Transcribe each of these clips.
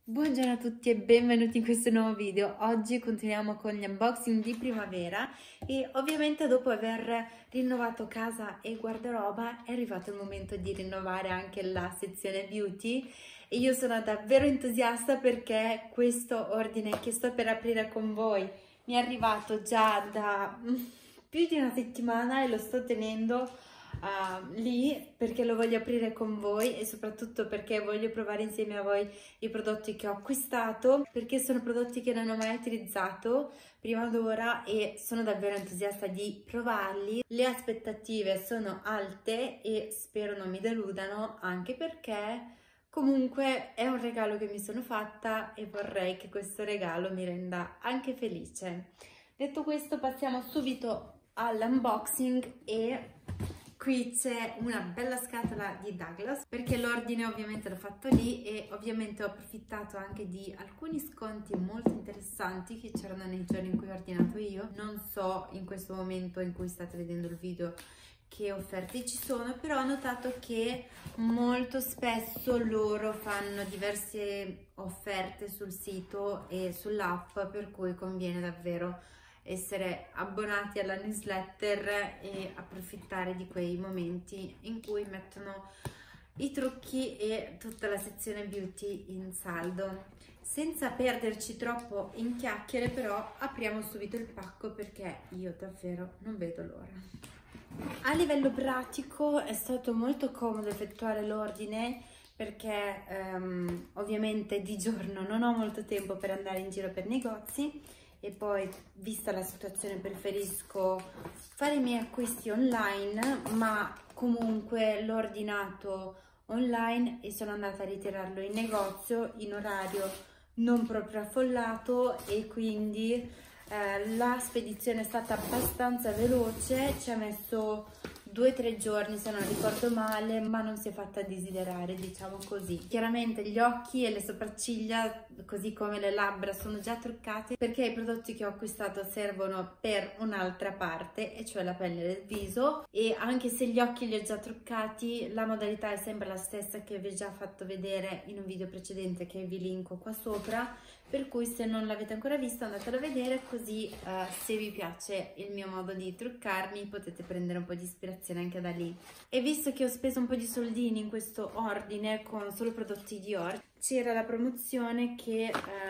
Buongiorno a tutti e benvenuti in questo nuovo video. Oggi continuiamo con gli unboxing di primavera e ovviamente dopo aver rinnovato casa e guardaroba è arrivato il momento di rinnovare anche la sezione beauty e io sono davvero entusiasta perché questo ordine che sto per aprire con voi mi è arrivato già da più di una settimana e lo sto tenendo lì perché lo voglio aprire con voi e soprattutto perché voglio provare insieme a voi i prodotti che ho acquistato, perché sono prodotti che non ho mai utilizzato prima d'ora e sono davvero entusiasta di provarli. Le aspettative sono alte e spero non mi deludano, anche perché comunque è un regalo che mi sono fatta e vorrei che questo regalo mi renda anche felice. Detto questo, passiamo subito all'unboxing e qui c'è una bella scatola di Douglas perché l'ordine ovviamente l'ho fatto lì e ovviamente ho approfittato anche di alcuni sconti molto interessanti che c'erano nei giorni in cui ho ordinato io. Non so in questo momento in cui state vedendo il video che offerte ci sono, però ho notato che molto spesso loro fanno diverse offerte sul sito e sull'app, per cui conviene davvero essere abbonati alla newsletter e approfittare di quei momenti in cui mettono i trucchi e tutta la sezione beauty in saldo. Senza perderci troppo in chiacchiere, però apriamo subito il pacco perché io davvero non vedo l'ora. A livello pratico è stato molto comodo effettuare l'ordine perché ovviamente di giorno non ho molto tempo per andare in giro per negozi e poi, vista la situazione, preferisco fare i miei acquisti online, ma comunque l'ho ordinato online e sono andata a ritirarlo in negozio in orario non proprio affollato e quindi la spedizione è stata abbastanza veloce, ci ha messo 2-3 giorni se non ricordo male, ma non si è fatta desiderare, diciamo così. Chiaramente gli occhi e le sopracciglia, così come le labbra, sono già truccate perché i prodotti che ho acquistato servono per un'altra parte, e cioè la pelle del viso, e anche se gli occhi li ho già truccati, la modalità è sempre la stessa che vi ho già fatto vedere in un video precedente che vi linko qua sopra, per cui se non l'avete ancora visto andatelo a vedere, così se vi piace il mio modo di truccarmi potete prendere un po' di ispirazione anche da lì. E visto che ho speso un po' di soldini in questo ordine con solo prodotti Dior, c'era la promozione che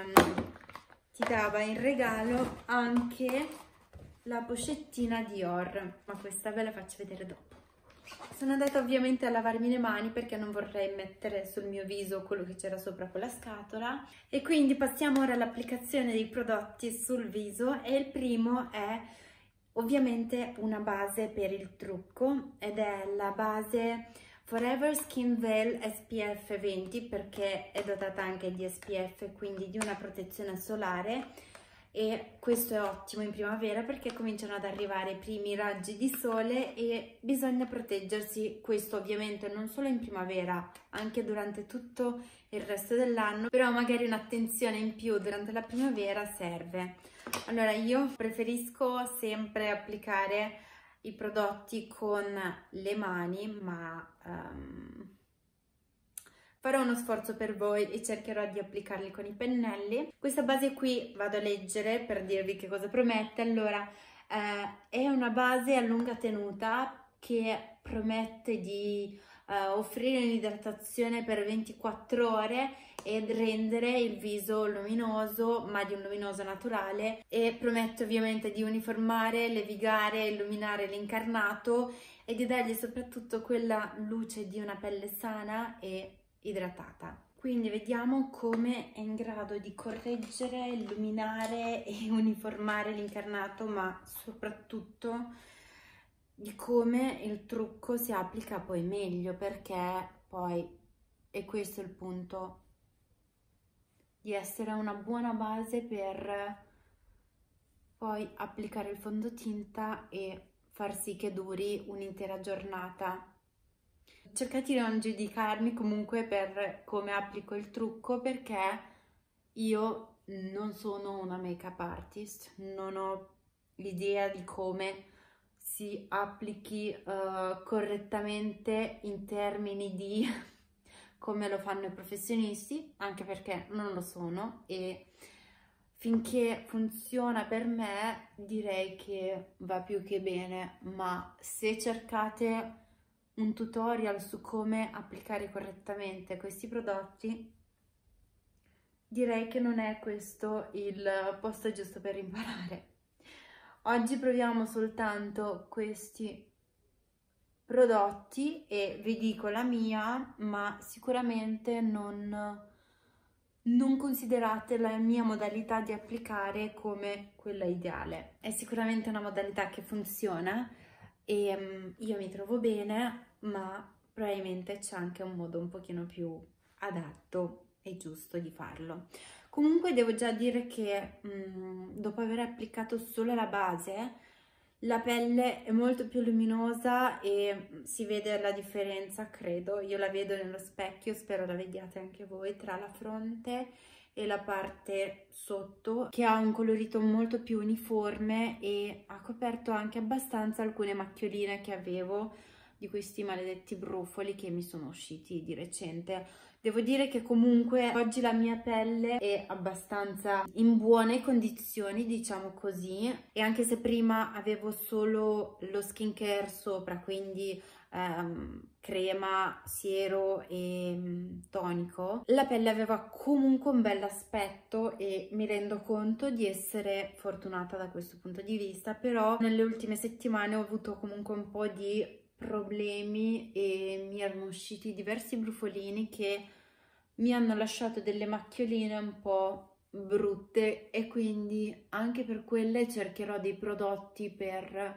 ti dava in regalo anche la pochettina Dior, ma questa ve la faccio vedere dopo. Sono andata ovviamente a lavarmi le mani perché non vorrei mettere sul mio viso quello che c'era sopra quella scatola, e quindi passiamo ora all'applicazione dei prodotti sul viso e il primo è ovviamente una base per il trucco ed è la base Forever Skin Veil SPF 20 perché è dotata anche di SPF, quindi di una protezione solare, e questo è ottimo in primavera perché cominciano ad arrivare i primi raggi di sole e bisogna proteggersi. Questo ovviamente non solo in primavera, anche durante tutto il resto dell'anno, però magari un'attenzione in più durante la primavera serve. Allora io preferisco sempre applicare i prodotti con le mani, ma farò uno sforzo per voi e cercherò di applicarli con i pennelli. Questa base qui vado a leggere per dirvi che cosa promette. Allora, è una base a lunga tenuta che promette di offrire un'idratazione per 24 ore ed rendere il viso luminoso, ma di un luminoso naturale, e promette ovviamente di uniformare, levigare, illuminare l'incarnato e di dargli soprattutto quella luce di una pelle sana e idratata. Quindi vediamo come è in grado di correggere, illuminare e uniformare l'incarnato, ma soprattutto di come il trucco si applica poi meglio, perché poi, e questo è il punto, di essere una buona base per poi applicare il fondotinta e far sì che duri un'intera giornata. Cercate di non giudicarmi comunque per come applico il trucco, perché io non sono una make-up artist, non ho l'idea di come si applichi correttamente in termini di come lo fanno i professionisti, anche perché non lo sono, e finché funziona per me direi che va più che bene, ma se cercate un tutorial su come applicare correttamente questi prodotti, direi che non è questo il posto giusto per imparare. Oggi proviamo soltanto questi prodotti e vi dico la mia, ma sicuramente non considerate la mia modalità di applicare come quella ideale. È sicuramente una modalità che funziona e io mi trovo bene, ma probabilmente c'è anche un modo un pochino più adatto e giusto di farlo. Comunque devo già dire che dopo aver applicato solo la base, la pelle è molto più luminosa e si vede la differenza, credo. Io la vedo nello specchio, spero la vediate anche voi, tra la fronte e la parte sotto, che ha un colorito molto più uniforme e ha coperto anche abbastanza alcune macchioline che avevo di questi maledetti brufoli che mi sono usciti di recente. Devo dire che comunque oggi la mia pelle è abbastanza in buone condizioni, diciamo così, e anche se prima avevo solo lo skincare sopra, quindi crema, siero e tonico, la pelle aveva comunque un bel aspetto e mi rendo conto di essere fortunata da questo punto di vista, però nelle ultime settimane ho avuto comunque un po' di problemi e mi erano usciti diversi brufolini che mi hanno lasciato delle macchioline un po' brutte e quindi anche per quelle cercherò dei prodotti per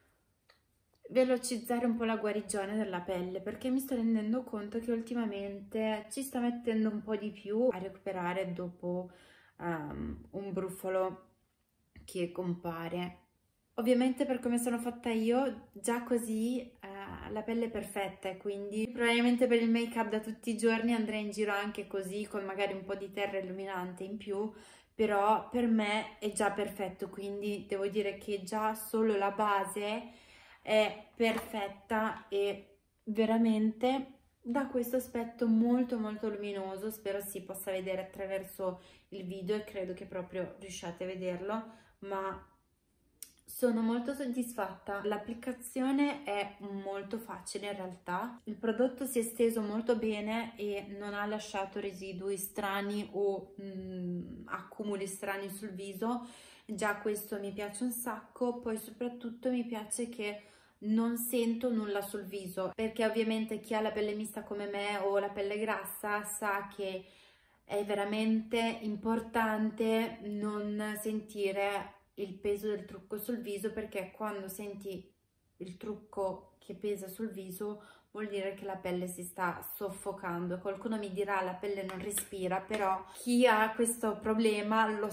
velocizzare un po' la guarigione della pelle, perché mi sto rendendo conto che ultimamente ci sta mettendo un po' di più a recuperare dopo un brufolo che compare. Ovviamente per come sono fatta io, già così la pelle è perfetta e quindi probabilmente per il make up da tutti i giorni andrei in giro anche così, con magari un po' di terra illuminante in più, però per me è già perfetto, quindi devo dire che già solo la base è perfetta e veramente dà questo aspetto molto molto luminoso. Spero si possa vedere attraverso il video e credo che proprio riusciate a vederlo, ma sono molto soddisfatta. L'applicazione è molto facile in realtà, il prodotto si è steso molto bene e non ha lasciato residui strani o accumuli strani sul viso. Già questo mi piace un sacco. Poi soprattutto mi piace che non sento nulla sul viso, perché ovviamente chi ha la pelle mista come me o la pelle grassa sa che è veramente importante non sentire il peso del trucco sul viso, perché quando senti il trucco che pesa sul viso vuol dire che la pelle si sta soffocando. Qualcuno mi dirà la pelle non respira, però chi ha questo problema lo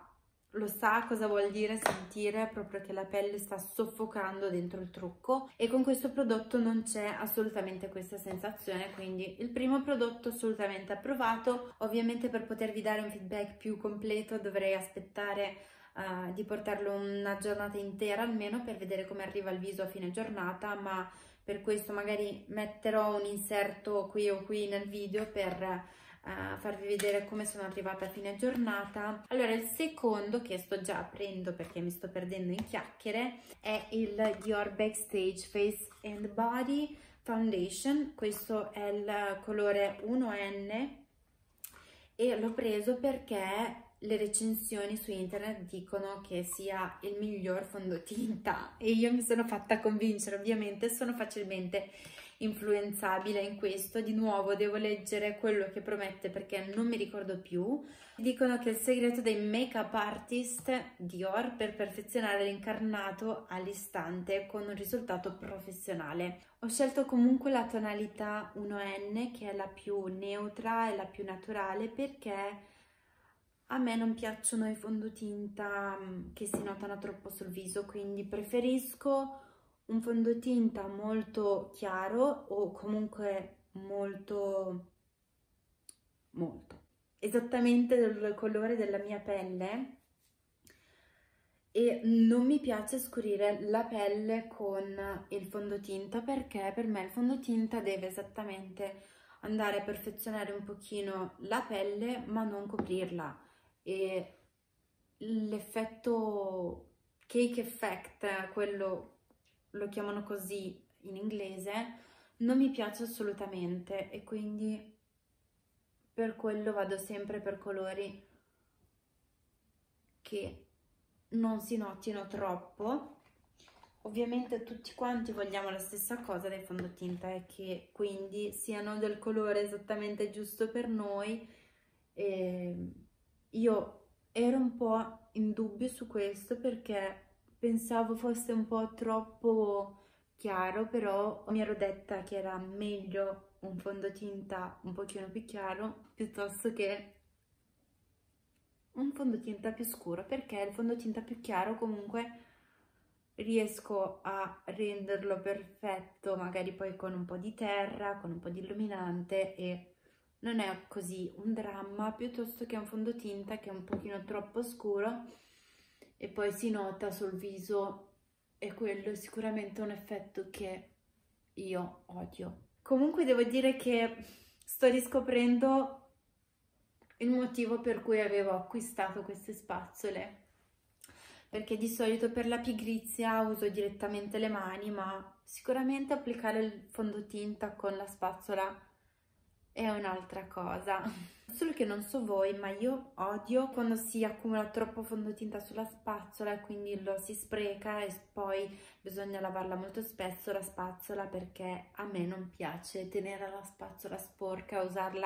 sa cosa vuol dire sentire proprio che la pelle sta soffocando dentro il trucco, e con questo prodotto non c'è assolutamente questa sensazione, quindi il primo prodotto assolutamente approvato. Ovviamente per potervi dare un feedback più completo dovrei aspettare di portarlo una giornata intera almeno per vedere come arriva il viso a fine giornata, ma per questo magari metterò un inserto qui o qui nel video per farvi vedere come sono arrivata a fine giornata. Allora, il secondo, che sto già aprendo perché mi sto perdendo in chiacchiere, è il Dior Backstage Face and Body Foundation. Questo è il colore 1N e l'ho preso perché le recensioni su internet dicono che sia il miglior fondotinta e io mi sono fatta convincere. Ovviamente sono facilmente influenzabile in questo. Di nuovo devo leggere quello che promette perché non mi ricordo più. Dicono che il segreto dei make-up artist Dior per perfezionare l'incarnato all'istante con un risultato professionale. Ho scelto comunque la tonalità 1N, che è la più neutra e la più naturale, perché a me non piacciono i fondotinta che si notano troppo sul viso, quindi preferisco un fondotinta molto chiaro o comunque molto esattamente del colore della mia pelle, e non mi piace scurire la pelle con il fondotinta perché per me il fondotinta deve esattamente andare a perfezionare un pochino la pelle ma non coprirla, e l'effetto cake effect, quello lo chiamano così in inglese, non mi piace assolutamente, e quindi per quello vado sempre per colori che non si notino troppo. Ovviamente tutti quanti vogliamo la stessa cosa dai fondotinta, e che quindi siano del colore esattamente giusto per noi. E io ero un po' in dubbio su questo perché pensavo fosse un po' troppo chiaro, però mi ero detta che era meglio un fondotinta un pochino più chiaro piuttosto che un fondotinta più scuro, perché il fondotinta più chiaro comunque riesco a renderlo perfetto, magari poi con un po' di terra, con un po' di illuminante, e non è così un dramma, piuttosto che un fondotinta che è un pochino troppo scuro e poi si nota sul viso, e quello è sicuramente un effetto che io odio. Comunque devo dire che sto riscoprendo il motivo per cui avevo acquistato queste spazzole, perché di solito per la pigrizia uso direttamente le mani, ma sicuramente applicare il fondotinta con la spazzola è un'altra cosa. Solo che non so voi, ma io odio quando si accumula troppo fondotinta sulla spazzola e quindi lo si spreca, e poi bisogna lavarla molto spesso la spazzola, perché a me non piace tenere la spazzola sporca, usarla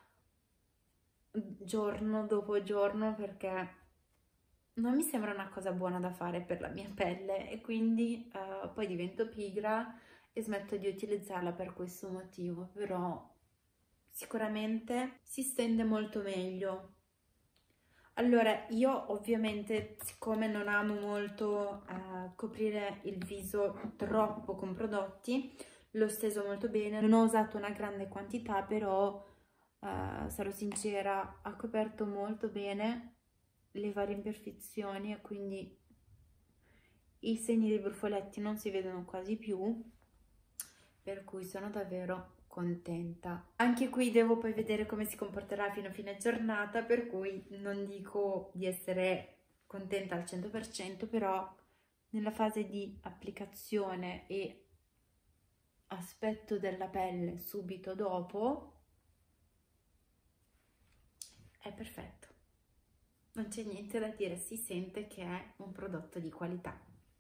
giorno dopo giorno, perché non mi sembra una cosa buona da fare per la mia pelle, e quindi poi divento pigra e smetto di utilizzarla per questo motivo. Però sicuramente si stende molto meglio. Allora, io ovviamente, siccome non amo molto coprire il viso troppo con prodotti, l'ho steso molto bene. Non ho usato una grande quantità, però sarò sincera, ha coperto molto bene le varie imperfezioni, e quindi i segni dei brufoletti non si vedono quasi più, per cui sono davvero contenta. Anche qui devo poi vedere come si comporterà fino a fine giornata, per cui non dico di essere contenta al 100%, però nella fase di applicazione e aspetto della pelle subito dopo è perfetto. Non c'è niente da dire, si sente che è un prodotto di qualità.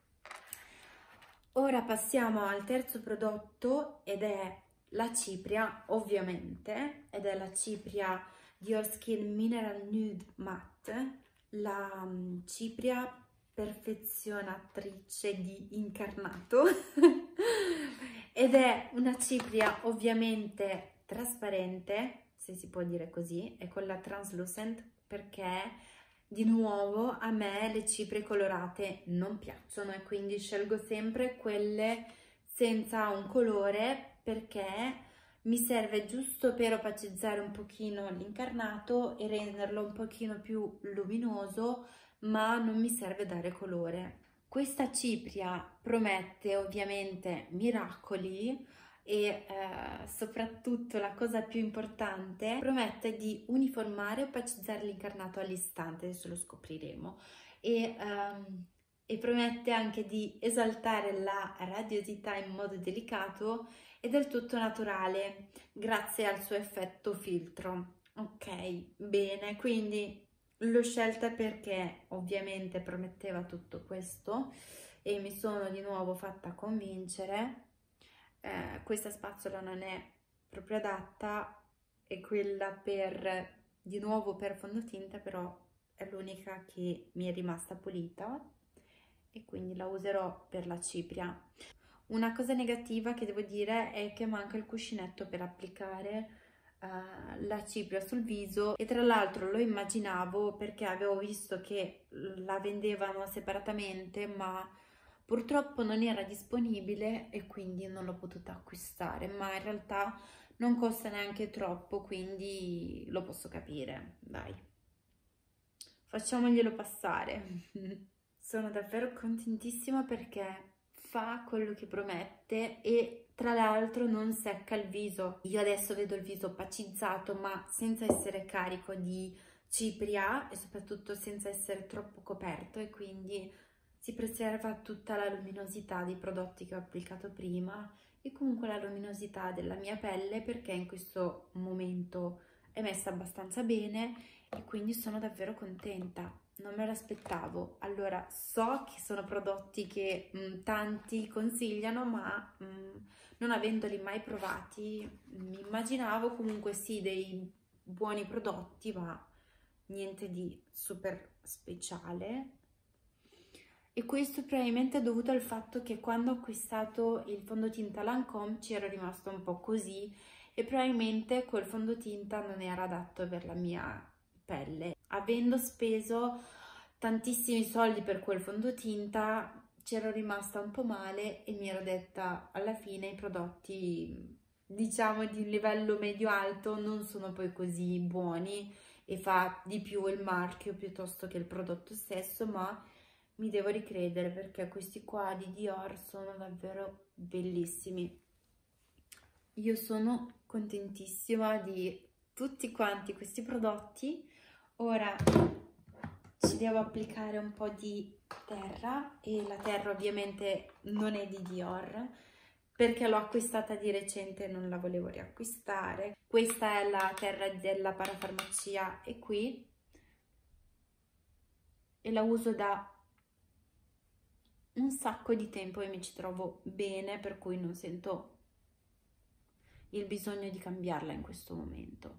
Ora passiamo al terzo prodotto, ed è la cipria, ovviamente, ed è la cipria Dior Skin Mineral Nude Matte, la cipria perfezionatrice di incarnato ed è una cipria ovviamente trasparente, se si può dire così, è quella translucent, perché di nuovo a me le ciprie colorate non piacciono, e quindi scelgo sempre quelle senza un colore, perché mi serve giusto per opacizzare un pochino l'incarnato e renderlo un pochino più luminoso, ma non mi serve dare colore. Questa cipria promette ovviamente miracoli, e soprattutto la cosa più importante, promette di uniformare e opacizzare l'incarnato all'istante, adesso lo scopriremo, e promette anche di esaltare la radiosità in modo delicato e del tutto naturale grazie al suo effetto filtro. Ok, bene, quindi l'ho scelta perché ovviamente prometteva tutto questo, e mi sono di nuovo fatta convincere. Questa spazzola non è proprio adatta, è quella per, di nuovo per fondotinta, però è l'unica che mi è rimasta pulita, e quindi la userò per la cipria. Una cosa negativa che devo dire è che manca il cuscinetto per applicare la cipria sul viso, e tra l'altro lo immaginavo perché avevo visto che la vendevano separatamente, ma purtroppo non era disponibile e quindi non l'ho potuta acquistare, ma in realtà non costa neanche troppo, quindi lo posso capire, dai, facciamoglielo passare. Sono davvero contentissima perché fa quello che promette, e Tra l'altro non secca il viso. Io adesso vedo il viso opacizzato ma senza essere carico di cipria e soprattutto senza essere troppo coperto, e quindi si preserva tutta la luminosità dei prodotti che ho applicato prima e comunque la luminosità della mia pelle, perché in questo momento è messa abbastanza bene e quindi sono davvero contenta. Non me l'aspettavo. Allora, so che sono prodotti che tanti consigliano, ma non avendoli mai provati, mi immaginavo comunque sì dei buoni prodotti, ma niente di super speciale. E questo probabilmente è dovuto al fatto che quando ho acquistato il fondotinta Lancôme ci ero rimasto un po' così, e probabilmente quel fondotinta non era adatto per la mia pelle. Avendo speso tantissimi soldi per quel fondotinta c'ero rimasta un po' male e mi ero detta alla fine i prodotti diciamo di livello medio-alto non sono poi così buoni e fa di più il marchio piuttosto che il prodotto stesso, ma mi devo ricredere perché questi qua di Dior sono davvero bellissimi. Io sono contentissima di tutti quanti questi prodotti. Ora ci devo applicare un po' di terra, e la terra ovviamente non è di Dior perché l'ho acquistata di recente e non la volevo riacquistare. Questa è la terra della parafarmacia e qui, e la uso da un sacco di tempo e mi ci trovo bene, per cui non sento il bisogno di cambiarla in questo momento.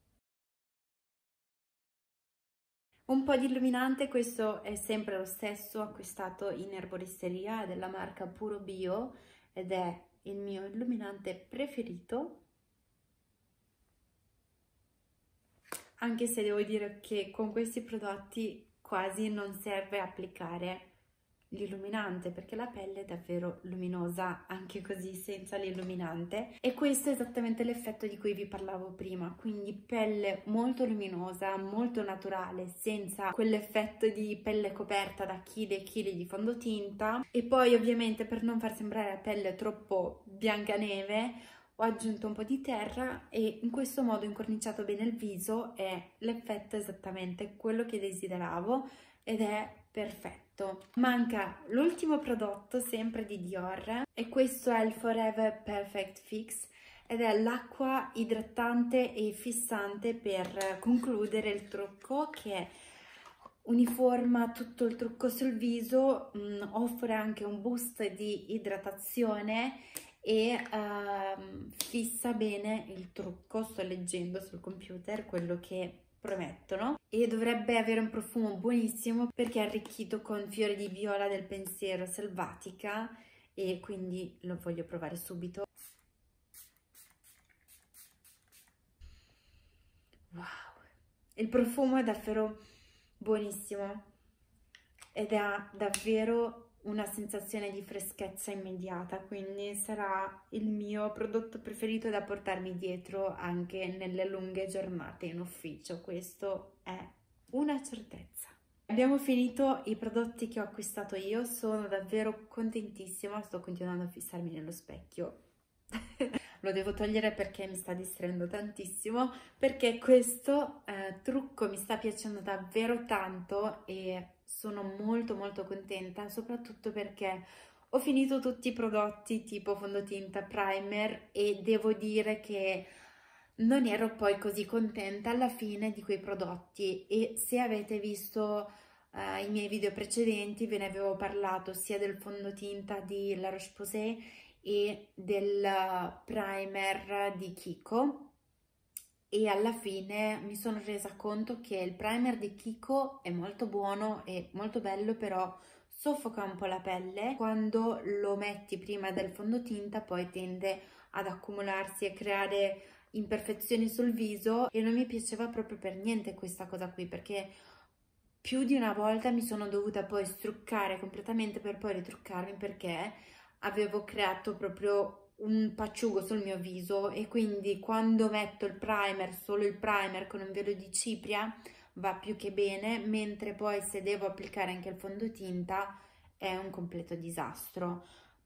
Un po' di illuminante, questo è sempre lo stesso, acquistato in erboristeria, della marca Puro Bio ed è il mio illuminante preferito, anche se devo dire che con questi prodotti quasi non serve applicare l'illuminante perché la pelle è davvero luminosa anche così senza l'illuminante, e questo è esattamente l'effetto di cui vi parlavo prima, quindi pelle molto luminosa, molto naturale, senza quell'effetto di pelle coperta da chili e chili di fondotinta. E poi ovviamente, per non far sembrare la pelle troppo biancaneve, ho aggiunto un po' di terra e in questo modo ho incorniciato bene il viso, e l'effetto è esattamente quello che desideravo ed è perfetto. Manca l'ultimo prodotto sempre di Dior e questo è il Forever Perfect Fix ed è l'acqua idratante e fissante per concludere il trucco, che uniforma tutto il trucco sul viso, offre anche un boost di idratazione e fissa bene il trucco. Sto leggendo sul computer quello che promettono, e dovrebbe avere un profumo buonissimo perché è arricchito con fiori di viola del pensiero selvatica, e quindi lo voglio provare subito. Wow, il profumo è davvero buonissimo ed ha davvero una sensazione di freschezza immediata, quindi sarà il mio prodotto preferito da portarmi dietro anche nelle lunghe giornate in ufficio, questo è una certezza. Abbiamo finito i prodotti che ho acquistato io, sono davvero contentissima, sto continuando a fissarmi nello specchio. Lo devo togliere perché mi sta distraendo tantissimo, perché questo trucco mi sta piacendo davvero tanto e sono molto contenta, soprattutto perché ho finito tutti i prodotti tipo fondotinta, primer, e devo dire che non ero poi così contenta alla fine di quei prodotti. E se avete visto i miei video precedenti ve ne avevo parlato sia del fondotinta di La Roche-Posay e del primer di Kiko, e alla fine mi sono resa conto che il primer di Kiko è molto buono e molto bello, però soffoca un po' la pelle. Quando lo metti prima del fondotinta poi tende ad accumularsi e creare imperfezioni sul viso, e non mi piaceva proprio per niente questa cosa qui, perché più di una volta mi sono dovuta poi struccare completamente per poi ritruccarmi, perché avevo creato proprio un pacciugo sul mio viso, e quindi quando metto il primer, solo il primer con un velo di cipria, va più che bene, mentre poi se devo applicare anche il fondotinta è un completo disastro.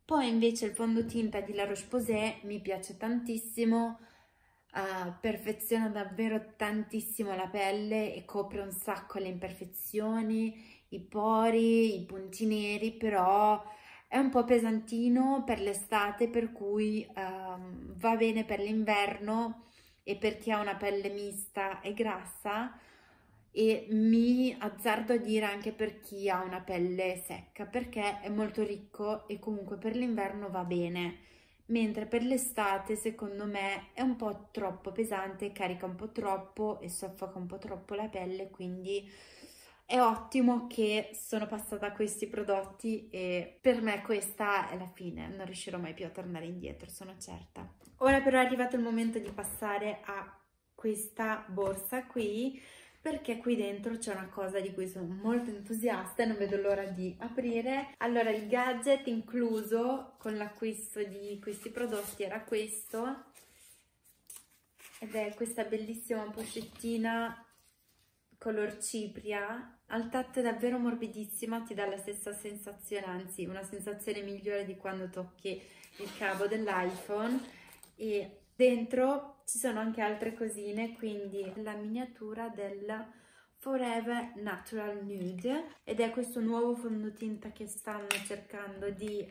Poi invece il fondotinta di La Roche-Posay mi piace tantissimo, perfeziona davvero tantissimo la pelle e copre un sacco le imperfezioni, i pori, i punti neri, però è un po' pesantino per l'estate, per cui va bene per l'inverno e per chi ha una pelle mista e grassa, e mi azzardo a dire anche per chi ha una pelle secca, perché è molto ricco e comunque per l'inverno va bene, mentre per l'estate secondo me è un po' troppo pesante, carica un po' troppo e soffoca un po' troppo la pelle, quindi è ottimo che sono passata a questi prodotti e per me questa è la fine, non riuscirò mai più a tornare indietro, sono certa. Ora però è arrivato il momento di passare a questa borsa qui, perché qui dentro c'è una cosa di cui sono molto entusiasta e non vedo l'ora di aprire. Allora, il gadget incluso con l'acquisto di questi prodotti era questo, ed è questa bellissima pochettina color cipria, al tatto è davvero morbidissima, ti dà la stessa sensazione, anzi una sensazione migliore di quando tocchi il cavo dell'iPhone, e dentro ci sono anche altre cosine, quindi la miniatura del Forever Natural Nude, ed è questo nuovo fondotinta che stanno cercando di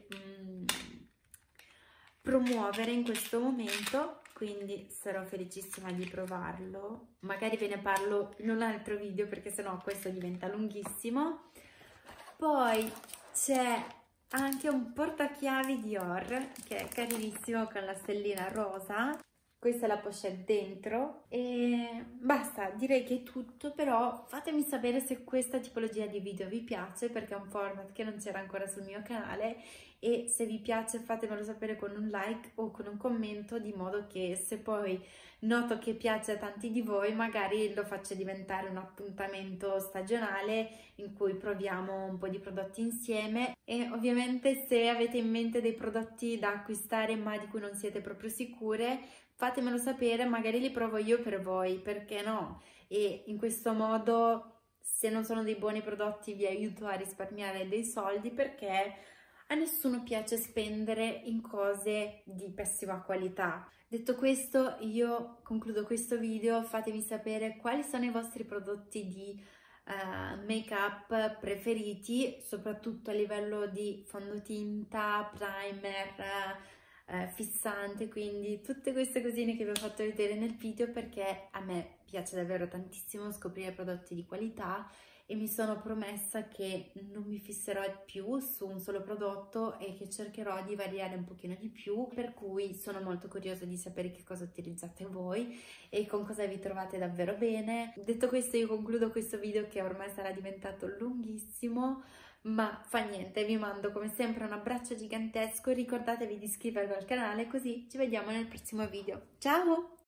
promuovere in questo momento, quindi sarò felicissima di provarlo. Magari ve ne parlo in un altro video perché sennò questo diventa lunghissimo. Poi c'è anche un portachiavi Dior che è carinissimo con la stellina rosa. Questa è la pochette dentro e basta, direi che è tutto, però fatemi sapere se questa tipologia di video vi piace, perché è un format che non c'era ancora sul mio canale, e se vi piace fatemelo sapere con un like o con un commento, di modo che se poi noto che piace a tanti di voi magari lo faccio diventare un appuntamento stagionale in cui proviamo un po' di prodotti insieme. E ovviamente se avete in mente dei prodotti da acquistare ma di cui non siete proprio sicure, fatemelo sapere, magari li provo io per voi, perché no? E in questo modo, se non sono dei buoni prodotti, vi aiuto a risparmiare dei soldi, perché a nessuno piace spendere in cose di pessima qualità. Detto questo, io concludo questo video. Fatemi sapere quali sono i vostri prodotti di make-up preferiti, soprattutto a livello di fondotinta, primer, fissante, quindi tutte queste cosine che vi ho fatto vedere nel video, perché a me piace davvero tantissimo scoprire prodotti di qualità e mi sono promessa che non mi fisserò più su un solo prodotto e che cercherò di variare un pochino di più, per cui sono molto curiosa di sapere che cosa utilizzate voi e con cosa vi trovate davvero bene. Detto questo, io concludo questo video che ormai sarà diventato lunghissimo, ma fa niente, vi mando come sempre un abbraccio gigantesco, ricordatevi di iscrivervi al canale così ci vediamo nel prossimo video. Ciao!